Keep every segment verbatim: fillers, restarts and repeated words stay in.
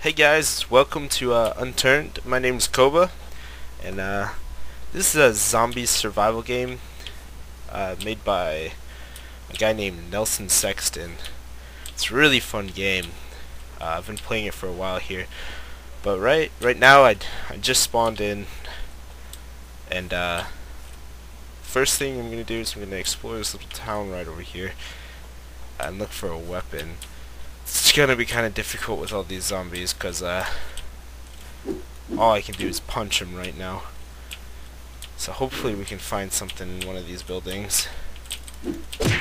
Hey guys, welcome to uh, Unturned. My name's Koba, and uh, this is a zombie survival game uh, made by a guy named Nelson Sexton. It's a really fun game. Uh, I've been playing it for a while here, but right right now I I just spawned in, and uh, first thing I'm gonna do is I'm gonna explore this little town right over here and look for a weapon. It's gonna be kind of difficult with all these zombies because uh, all I can do is punch them right now. So hopefully we can find something in one of these buildings. There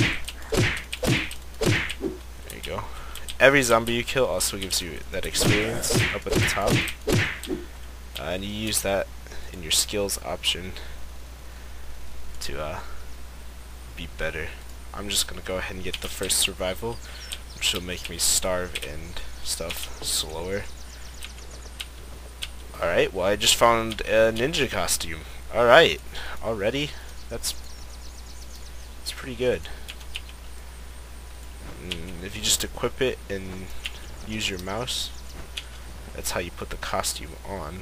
you go. Every zombie you kill also gives you that experience up at the top, uh, and you use that in your skills option to uh, be better. I'm just gonna go ahead and get the first survival, which will make me starve and stuff slower. Alright, well I just found a ninja costume. Alright, already? That's that's pretty good. And if you just equip it and use your mouse, that's how you put the costume on.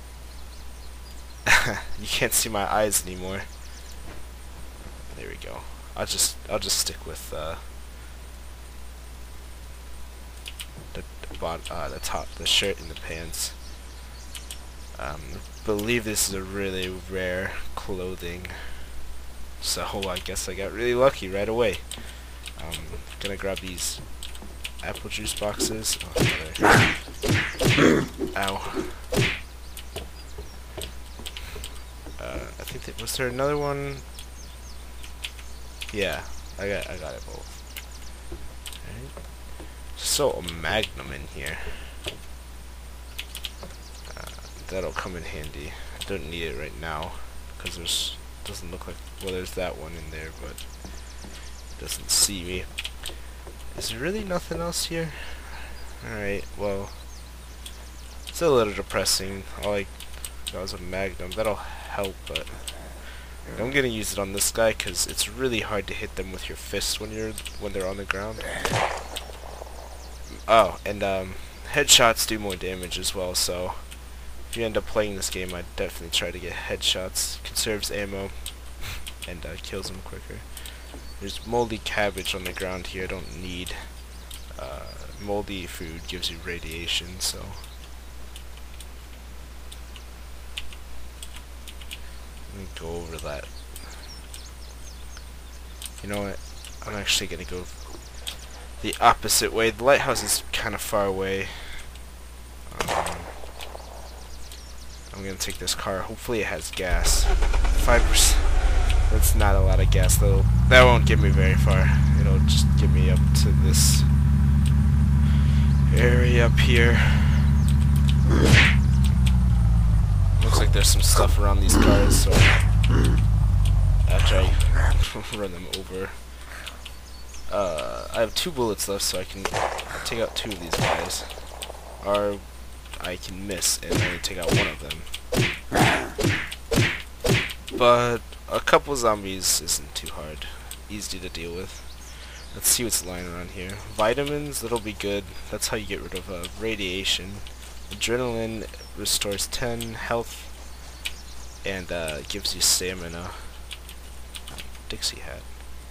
You can't see my eyes anymore. There we go. I'll just I'll just stick with uh the bot uh the top, the shirt and the pants. Um, I believe this is a really rare clothing, so I guess I got really lucky right away. Um, gonna grab these apple juice boxes. Oh, ow. Uh, I think that, was there another one? Yeah, I got I got it both. Alright. So a magnum in here. Uh, that'll come in handy. I don't need it right now because there's doesn't look like, well, there's that one in there, but it doesn't see me. Is there really nothing else here? Alright, well, it's a little depressing. All I got was a magnum. That'll help, but I'm gonna use it on this guy because it's really hard to hit them with your fists when you're when they're on the ground. Oh, and um, headshots do more damage as well. So if you end up playing this game, I'd definitely try to get headshots. Conserves ammo and uh, kills them quicker. There's moldy cabbage on the ground here. I don't need. Uh, moldy food gives you radiation, so. Let me go over that. You know what? I'm actually gonna go the opposite way. The lighthouse is kind of far away. Um, I'm gonna take this car. Hopefully it has gas. Five percent. That's not a lot of gas though. That won't get me very far. It'll just get me up to this area up here. Looks like there's some stuff around these cars, so after I run them over. Uh, I have two bullets left, so I can take out two of these guys. Or I can miss and only take out one of them. But a couple zombies isn't too hard. Easy to deal with. Let's see what's lying around here. Vitamins, that'll be good. That's how you get rid of uh, radiation. Adrenaline restores ten health and uh, gives you stamina. Dixie hat.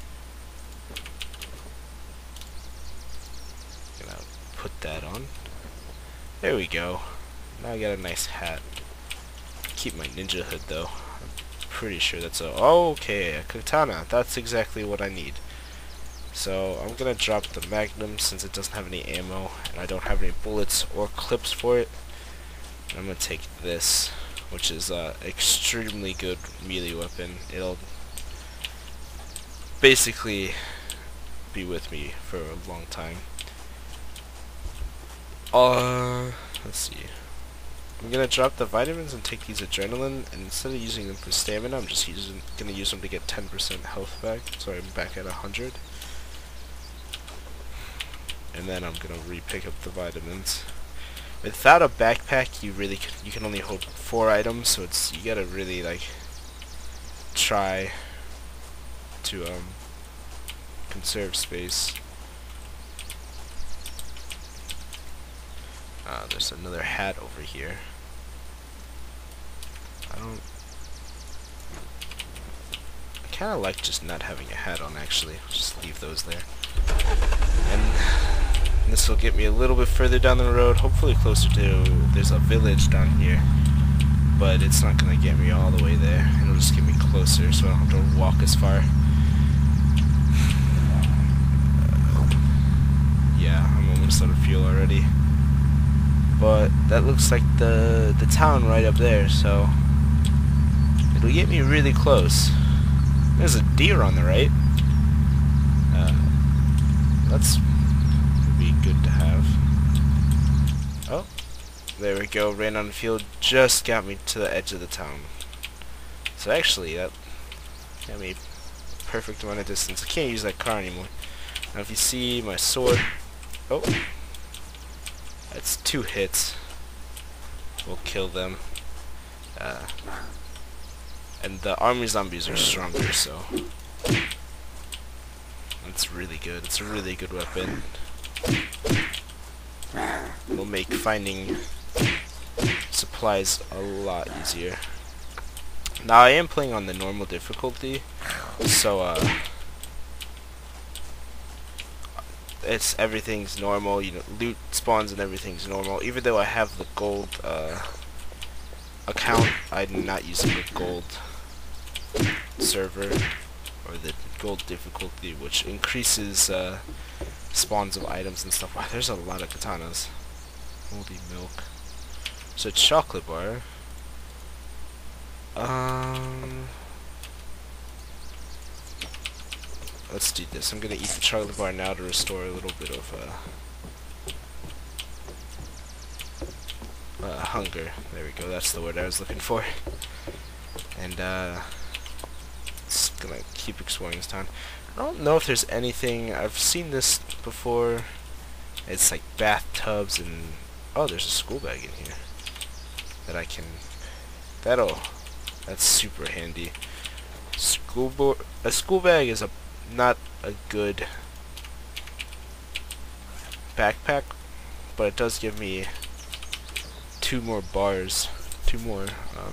Gonna put that on. There we go. Now I got a nice hat. Keep my ninja hood though. I'm pretty sure that's a. Oh, okay, a katana. That's exactly what I need. So I'm gonna drop the magnum since it doesn't have any ammo and I don't have any bullets or clips for it. I'm gonna take this, which is uh, extremely good melee weapon. It'll basically be with me for a long time. Uh, let's see. I'm gonna drop the vitamins and take these adrenaline, and instead of using them for stamina, I'm just using gonna use them to get ten percent health back. So I'm back at one hundred. And then I'm gonna re-pick up the vitamins. Without a backpack, you really can, you can only hold four items, so it's you gotta really like try to um conserve space. Uh, there's another hat over here. I don't... I kind of like just not having a hat on, actually. Just leave those there. And this will get me a little bit further down the road, hopefully closer to... There's a village down here. But it's not going to get me all the way there. It'll just get me closer, so I don't have to walk as far. Uh, yeah, I'm almost out of fuel already. But that looks like the the town right up there, so it'll get me really close. There's a deer on the right. Uh, that's be good to have. Oh, there we go. Ran on the field, just got me to the edge of the town. So actually, that got me perfect amount of distance. I can't use that car anymore. Now, if you see my sword, oh. That's two hits. We'll kill them. Uh, and the army zombies are stronger, so that's really good. It's a really good weapon. Will make finding supplies a lot easier. Now I am playing on the normal difficulty, so uh it's everything's normal, you know, loot spawns and everything's normal. Even though I have the gold uh, account, I'm not using the gold server or the gold difficulty, which increases uh, spawns of items and stuff. Wow, there's a lot of katanas. Holy milk. So chocolate bar. Um. Let's do this. I'm gonna eat the chocolate bar now to restore a little bit of uh, uh, hunger. There we go. That's the word I was looking for. And uh, just gonna keep exploring this town. I don't know if there's anything. I've seen this before. It's like bathtubs and oh, there's a school bag in here that I can. That'll. That's super handy. School bo a school bag is a not a good backpack, but it does give me two more bars, two more um,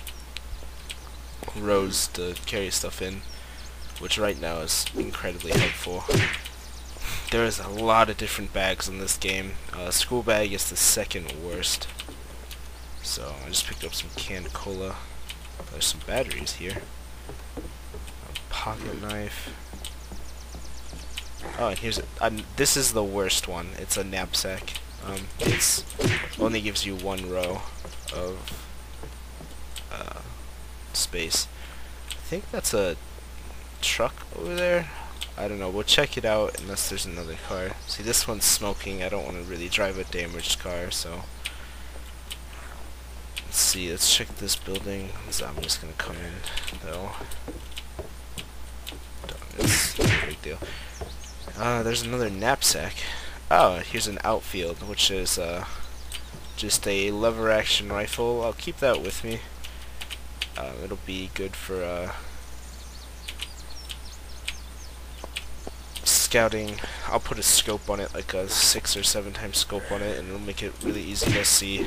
rows to carry stuff in, which right now is incredibly helpful. There is a lot of different bags in this game. Uh, school bag is the second worst. So I just picked up some canned cola. There's some batteries here. A pocket knife. Oh, and here's a, um, this is the worst one. It's a knapsack. Um, it's only gives you one row of uh, space. I think that's a truck over there. I don't know. We'll check it out unless there's another car. See, this one's smoking. I don't want to really drive a damaged car, so let's see. Let's check this building. Zombie's gonna come in, though. It's not a big deal. Uh, there's another knapsack. Oh, here's an outfield, which is uh, just a lever action rifle. I'll keep that with me. Uh, it'll be good for uh, scouting. I'll put a scope on it, like a six or seven times scope on it, and it'll make it really easy to see.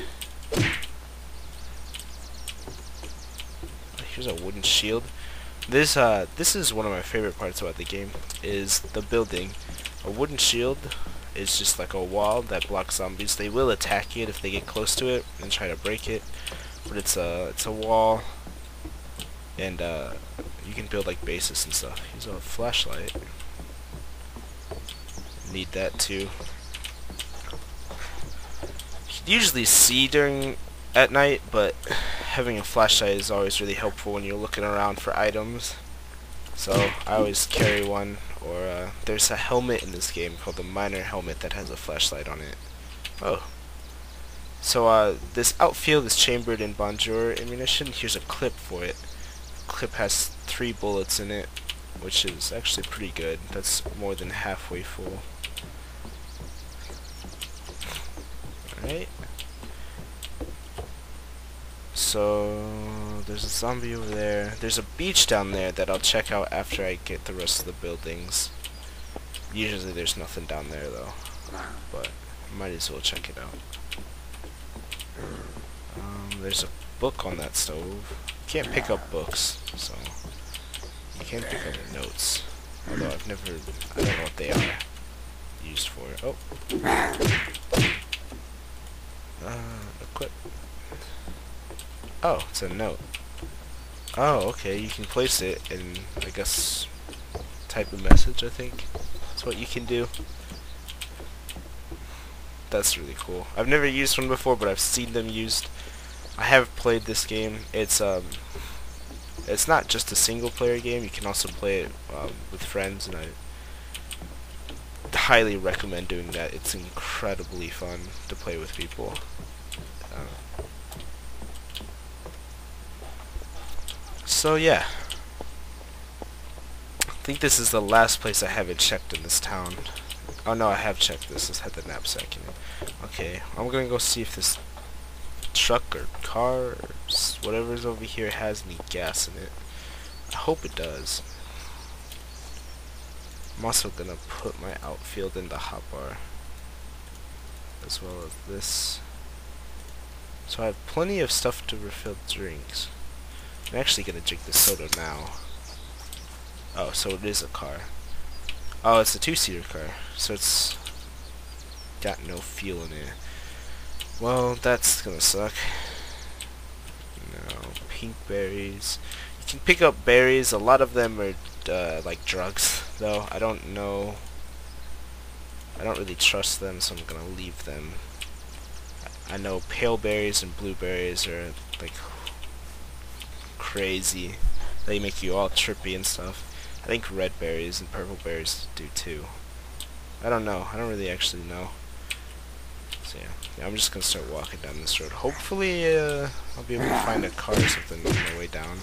Here's a wooden shield. This uh this is one of my favorite parts about the game, is the building. A wooden shield is just like a wall that blocks zombies. They will attack it if they get close to it and try to break it, but it's a it's a wall, and uh, you can build like bases and stuff. Here's a flashlight. Need that too. You can usually see during at night, but having a flashlight is always really helpful when you're looking around for items. So I always carry one, or uh, there's a helmet in this game called the miner helmet that has a flashlight on it. Oh. So uh, this outfield is chambered in Bonjour ammunition. Here's a clip for it. The clip has three bullets in it, which is actually pretty good. That's more than halfway full. Alright. So there's a zombie over there. There's a beach down there that I'll check out after I get the rest of the buildings. Usually there's nothing down there though, but might as well check it out. Um, there's a book on that stove. You can't pick up books, so you can pick up notes. Although I've never, I don't know what they are used for. Oh. Uh, equip. Oh, it's a note. Oh, okay, you can place it and, I guess, type a message, I think. That's what you can do. That's really cool. I've never used one before, but I've seen them used. I have played this game. It's, um, it's not just a single-player game. You can also play it um, with friends, and I highly recommend doing that. It's incredibly fun to play with people. Uh, so yeah, I think this is the last place I haven't checked in this town. Oh no, I have checked this. Let's head the knapsack in. Okay, I'm gonna go see if this truck or car or whatever's over here has any gas in it. I hope it does. I'm also gonna put my outfield in the hotbar, as well as this. So I have plenty of stuff to refill drinks. I'm actually gonna drink the soda now. Oh, so it is a car. Oh, it's a two-seater car, so it's got no fuel in it. Well, that's gonna suck. No, pink berries. You can pick up berries. A lot of them are uh, like drugs, though. I don't know. I don't really trust them, so I'm gonna leave them. I know pale berries and blueberries are like crazy. They make you all trippy and stuff. I think red berries and purple berries do too. I don't know. I don't really actually know. So yeah, yeah I'm just gonna start walking down this road. Hopefully, uh, I'll be able to find a car or something on my way down.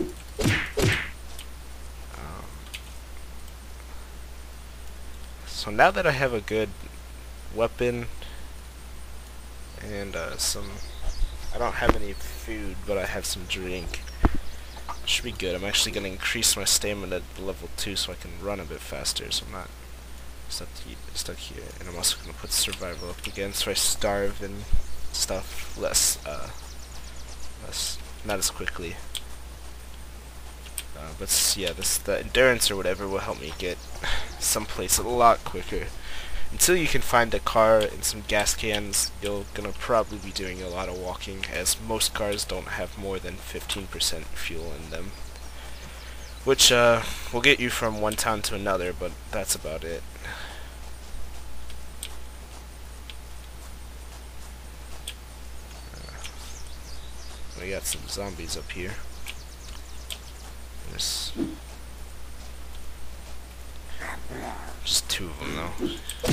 Um, so now that I have a good weapon and uh, some, I don't have any food, but I have some drink. Should be good. I'm actually going to increase my stamina to level two so I can run a bit faster, so I'm not stuck, to, stuck here. And I'm also going to put survival up again so I starve and stuff less, uh, less, not as quickly. Uh, but yeah, this the endurance or whatever will help me get someplace a lot quicker. Until you can find a car and some gas cans, you're gonna probably be doing a lot of walking, as most cars don't have more than fifteen percent fuel in them. Which uh, will get you from one town to another, but that's about it. Uh, we got some zombies up here. There's just two of them though.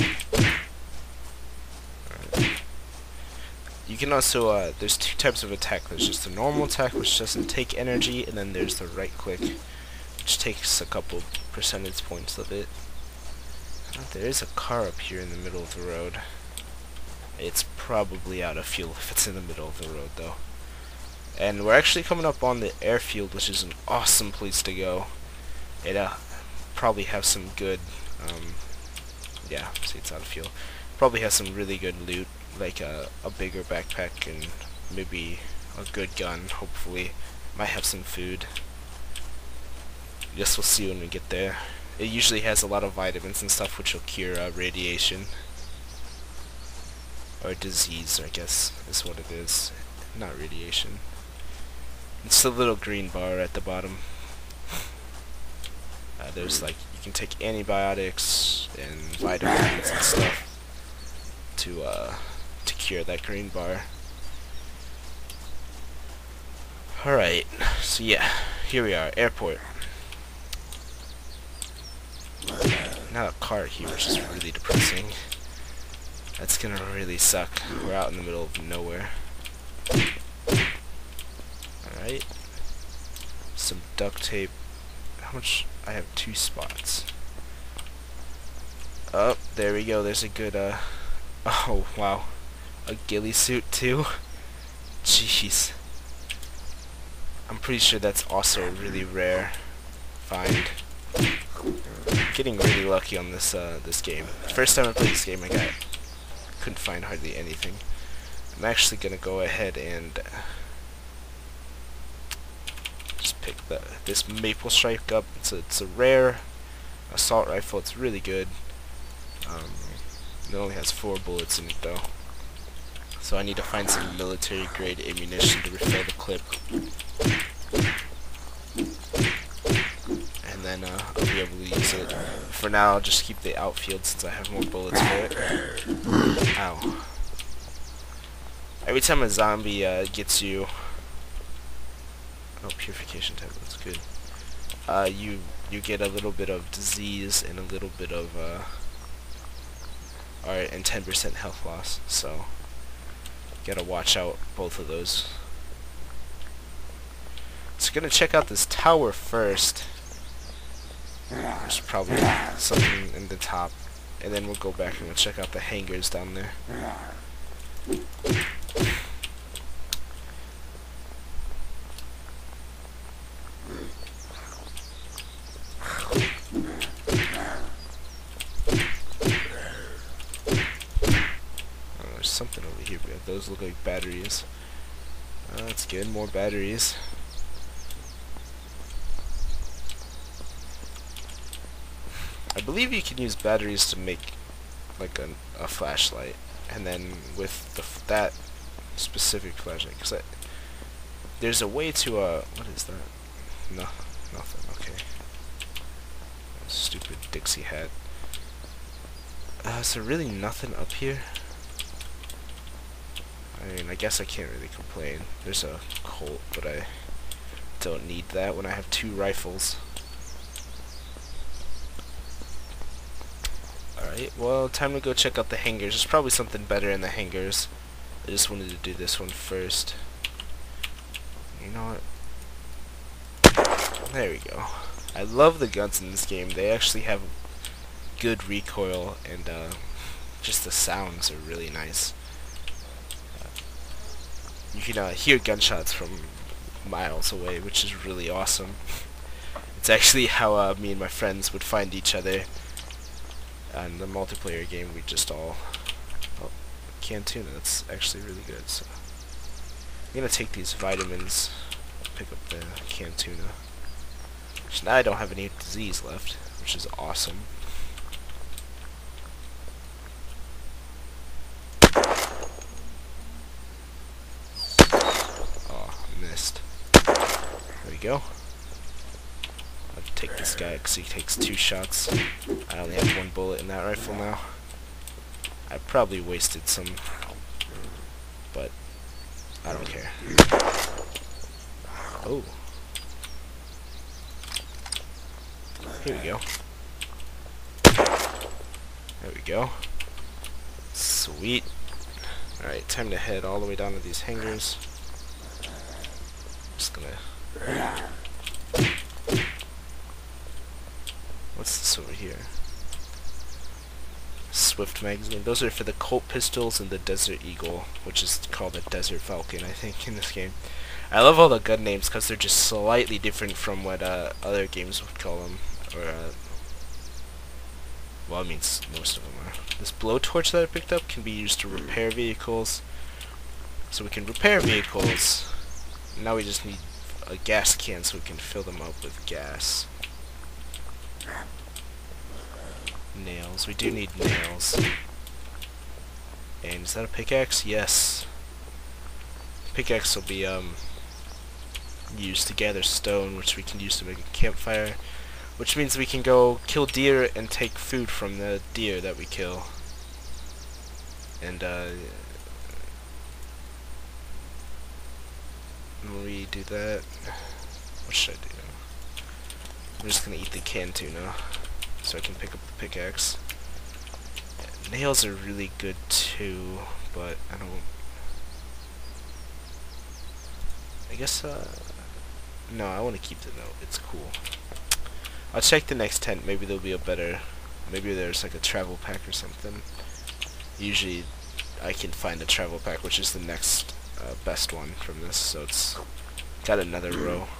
Alright. You can also, uh, there's two types of attack. There's just the normal attack, which doesn't take energy, and then there's the right click, which takes a couple percentage points of it. Uh, there is a car up here in the middle of the road. It's probably out of fuel if it's in the middle of the road though. And we're actually coming up on the airfield, which is an awesome place to go. It uh, probably have some good, um, yeah, see it's out of fuel. Probably has some really good loot, like a, a bigger backpack and maybe a good gun, hopefully. Might have some food. Guess we'll see when we get there. It usually has a lot of vitamins and stuff which will cure uh, radiation. Or disease, I guess, is what it is. Not radiation. It's the little green bar at the bottom. Uh, there's like, you can take antibiotics and vitamins and stuff to uh, to cure that green bar. Alright, so yeah, here we are, airport. Not a car here, which is really depressing. That's gonna really suck. We're out in the middle of nowhere. Alright. Some duct tape. How much? I have two spots. Oh, there we go. There's a good, uh... oh, wow. A ghillie suit, too? Jeez. I'm pretty sure that's also a really rare find. Getting really lucky on this, uh, this game. First time I played this game, I got... couldn't find hardly anything. I'm actually gonna go ahead and just pick the this maple stripe up. It's a, it's a rare assault rifle. It's really good. Um, it only has four bullets in it though, so I need to find some military grade ammunition to refill the clip, and then uh, I'll be able to use it. For now, I'll just keep the outfield since I have more bullets for it. Ow. Every time a zombie uh, gets you... Oh, purification tablets, good. Uh, you you get a little bit of disease and a little bit of... Uh, Alright, and ten percent health loss, so... Gotta watch out both of those. So gonna check out this tower first. There's probably something in the top, and then we'll go back and we'll check out the hangars down there. Oh, there's something over here, but those look like batteries. Uh, that's good, more batteries. I believe you can use batteries to make like a, a flashlight, and then with the f that specific flashlight, because there's a way to uh what is that? No, nothing. Okay, stupid Dixie hat. Uh, is there really nothing up here? I mean, I guess I can't really complain. There's a Colt, but I don't need that when I have two rifles. Alright, well, time to go check out the hangars. There's probably something better in the hangars. I just wanted to do this one first. You know what? There we go. I love the guns in this game. They actually have good recoil, and uh, just the sounds are really nice. Uh, you can uh, hear gunshots from miles away, which is really awesome. It's actually how uh, me and my friends would find each other. And the multiplayer game, we just all... Oh, canned tuna, that's actually really good. So I'm gonna take these vitamins, pick up the canned tuna. Which now I don't have any disease left, which is awesome. Oh, missed. There we go. I'll take this guy because he takes two shots. I only have one bullet in that rifle now. I probably wasted some, but I don't care. Oh. Here we go. There we go. Sweet. Alright, time to head all the way down to these hangars. Just gonna... What's this over here? Swift magazine. Those are for the Colt pistols and the Desert Eagle, which is called the Desert Falcon, I think, in this game. I love all the gun names because they're just slightly different from what uh, other games would call them. Or, uh, well, I mean, most of them are. This blowtorch that I picked up can be used to repair vehicles. So we can repair vehicles. Now we just need a gas can so we can fill them up with gas. Nails. We do need nails. And is that a pickaxe? Yes. Pickaxe will be um used to gather stone, which we can use to make a campfire. Which means we can go kill deer and take food from the deer that we kill. And uh when we do that, what should I do? I'm just gonna eat the canned tuna so I can pick up the pickaxe. Yeah, nails are really good too, but I don't... I guess, uh... no, I want to keep the note. It's cool. I'll check the next tent. Maybe there'll be a better... Maybe there's like a travel pack or something. Usually I can find a travel pack, which is the next uh, best one from this, so it's got another row.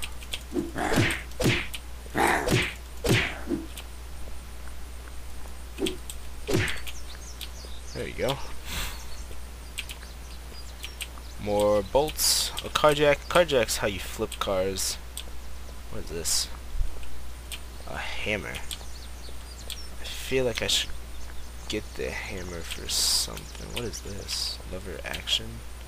There you go. More bolts. A carjack. Carjack's how you flip cars. What is this? A hammer. I feel like I should get the hammer for something. What is this? Lever action.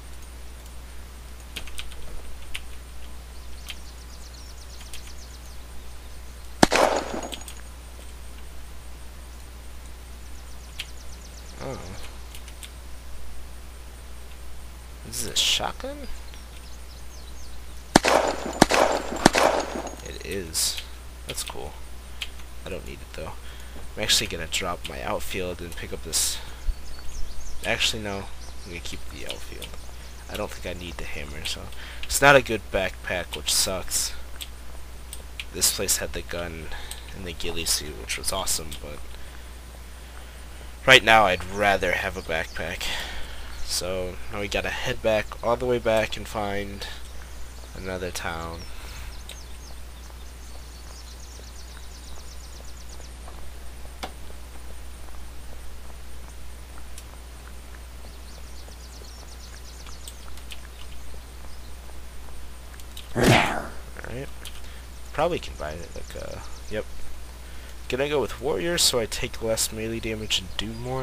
Oh. This is a shotgun? It is. That's cool. I don't need it though. I'm actually gonna drop my outfield and pick up this. Actually, no. I'm gonna keep the outfield. I don't think I need the hammer, so it's not a good backpack, which sucks. This place had the gun and the ghillie suit, which was awesome, but right now I'd rather have a backpack. So now we gotta head back all the way back and find another town. Alright. Probably can buy it like uh yep. Gonna go with warriors so I take less melee damage and do more.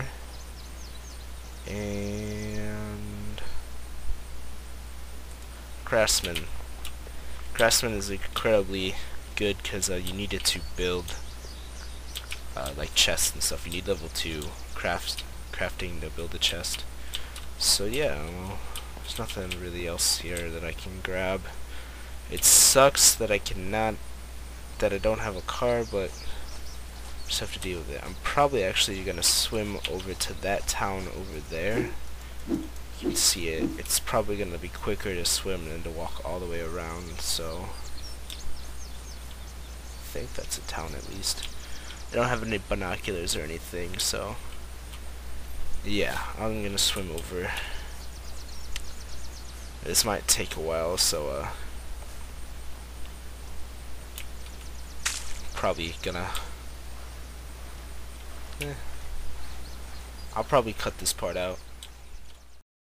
And craftsman. Craftsman is incredibly good because uh, you need it to build uh, like chests and stuff. You need level two craft crafting to build a chest. So yeah, well, there's nothing really else here that I can grab. It sucks that I cannot, that I don't have a car, but just have to deal with it. I'm probably actually gonna swim over to that town over there. You can see it. It's probably gonna be quicker to swim than to walk all the way around, so I think that's a town at least. I don't have any binoculars or anything, so yeah, I'm gonna swim over. This might take a while, so uh probably gonna Eh. I'll probably cut this part out.